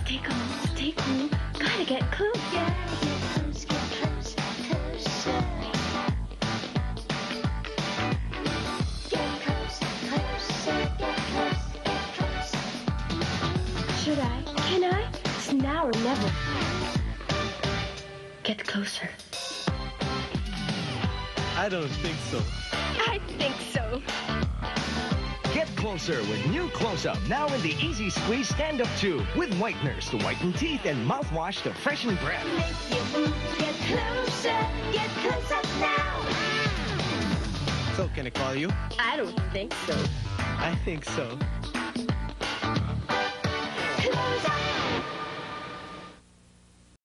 Stay calm, stay cool. Gotta get close. Yeah, get close, closer. Get close, get close. Should I? Can I? It's now or never. Get closer. I don't think so. I think so. Get closer with new Close-Up, now in the Easy Squeeze Stand-Up Tube, with whiteners to whiten teeth and mouthwash to freshen breath. Make your move, get close up now. So, can I call you? I don't think so. I think so. Close up.